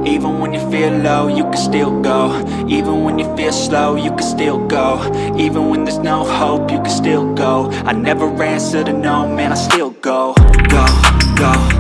Even when you feel low, you can still go. Even when you feel slow, you can still go. Even when there's no hope, you can still go. I never answer to no, man, I still go. Go, go.